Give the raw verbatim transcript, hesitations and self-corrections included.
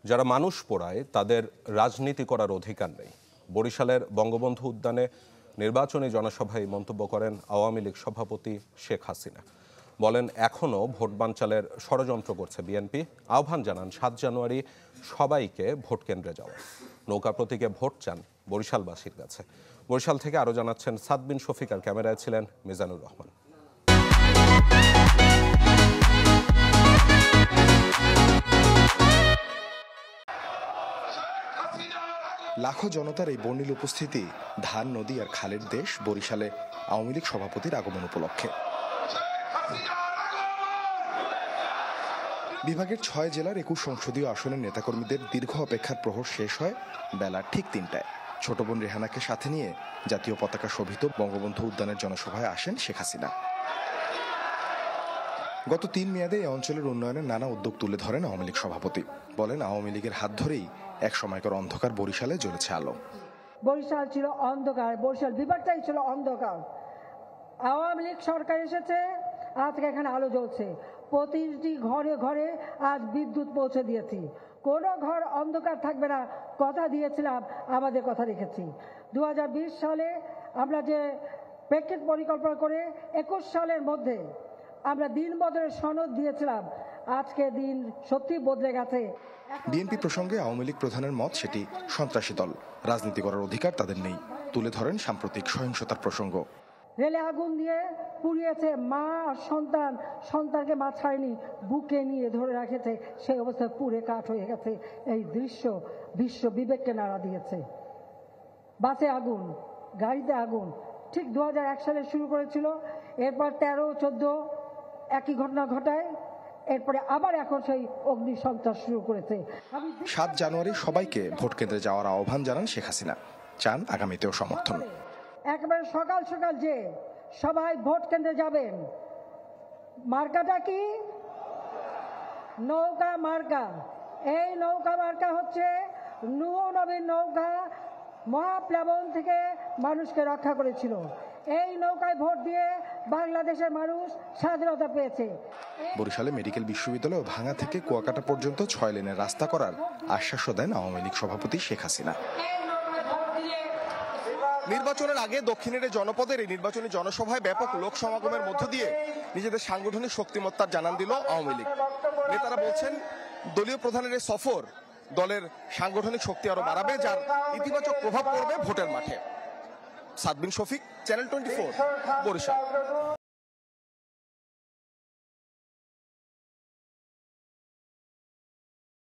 যারা মানুষ পোড়ায় তাদের রাজনীতি করার অধিকার নেই। বরিশালের বঙ্গবন্ধু উদ্যানে নির্বাচনী জনসভায় মন্তব্য করেন আওয়ামী লীগ সভাপতি শেখ হাসিনা। বলেন, এখনও ভোট বানচালের ষড়যন্ত্র করছে বিএনপি। আহ্বান জানান সাত জানুয়ারি সবাইকে ভোট কেন্দ্রে যাওয়া। নৌকা প্রতীকে ভোট চান বরিশালবাসীর কাছে। বরিশাল থেকে আরও জানাচ্ছেন সাদবিন শফিক, আর ক্যামেরায় ছিলেন মিজানুর রহমান। লাখো জনতার এই বর্ণিল উপস্থিতি ধান, নদী আর খালের দেশ বরিশালে আওয়ামী লীগ সভাপতির আগমন উপলক্ষে। বিভাগের ছয় জেলার একুশ সংসদীয় আসনের নেতাকর্মীদের দীর্ঘ অপেক্ষার প্রহর শেষ হয় বেলা ঠিক তিনটায়। ছোট বোন রেহানাকে সাথে নিয়ে জাতীয় পতাকা শোভিত বঙ্গবন্ধু উদ্যানের জনসভায় আসেন শেখ হাসিনা। গত তিন মেয়াদে এই অঞ্চলের উন্নয়নের নানা উদ্যোগ তুলে ধরেন আওয়ামী লীগ সভাপতি। বলেন, আওয়ামী লীগের হাত ধরেই এক সময়কার অন্ধকার বরিশালে জ্বলেছে আলো। বরিশাল ছিল অন্ধকার, বরিশাল বিভাগটাই ছিল অন্ধকার। আওয়ামী লীগ সরকার এসেছে, আজকে এখানে আলো জ্বলছে। প্রতিটি ঘরে ঘরে আজ বিদ্যুৎ পৌঁছে দিয়েছি। কোনো ঘর অন্ধকার থাকবে না, কথা দিয়েছিলাম, আমাদের কথা রেখেছি। দু হাজার বিশ সালে আমরা যে প্রেক্ষিত পরিকল্পনা করে একুশ সালের মধ্যে আমরা দিন বদলের সনদ দিয়েছিলাম, আজকে দিন সত্যি বদলে গেছে। বিএনপি প্রসঙ্গে আওয়ামী লীগ প্রধানের মত, সেটি সন্ত্রাসী দল, রাজনীতি করার অধিকার তাদের নেই। তুলে ধরেন সাম্প্রতিক সহিংসতার প্রসঙ্গ। রেলে আগুন দিয়ে পুড়িয়েছে মা আর সন্তান, সন্তানকে মা ছাড়েনি, বুকে নিয়ে ধরে রাখেছে, সেই অবস্থায় পুড়ে কাঠ হয়ে গেছে। এই দৃশ্য বিশ্ব বিবেককে নাড়া দিয়েছে। বাসে আগুন, গাড়িতে আগুন, ঠিক দু হাজার এক সালে শুরু করেছিল, এরপর তেরো চোদ্দ একই ঘটনা ঘটায়, এরপরে আবার এখন সেই অগ্নি সন্ত্রাস শুরু করেছে। সাত জানুয়ারি সবাইকে ভোট কেন্দ্রে যাওয়ার আহ্বান জানান শেখ হাসিনা। চান আগামীতেও সমর্থন। একেবারে সকাল সকাল যে সবাই ভোট কেন্দ্রে যাবেন। মার্কাটা কি? নৌকা মার্কা। এই নৌকা মার্কা হচ্ছে নূহ নবীর নৌকা, মহাপ্লাবন থেকে মানুষকে রক্ষা করেছিল। এই নৌকায় ভোট দিয়ে বাংলাদেশের মানুষ স্বাধীনতা পেয়েছে। বরিশালে মেডিকেল বিশ্ববিদ্যালয় ভাঙা থেকে কুয়াকাটা পর্যন্ত ছয় লেনের রাস্তা করার আশ্বাসও দেন আওয়ামী লীগ সভাপতি শেখ হাসিনা। নির্বাচনের আগে দক্ষিণের জনপদের এই নির্বাচনী জনসভায় ব্যাপক লোক সমাগমের মধ্য দিয়ে নিজেদের সাংগঠনিক শক্তিমত্তার জানান দিল আওয়ামী লীগ। নেতারা বলছেন, দলীয় প্রধানের এই সফর দলের সাংগঠনিক শক্তি আরো বাড়াবে, যার ইতিবাচক প্রভাব পড়বে ভোটের মাঠে। Sadbin Shafiq, channel twenty four, Barishal.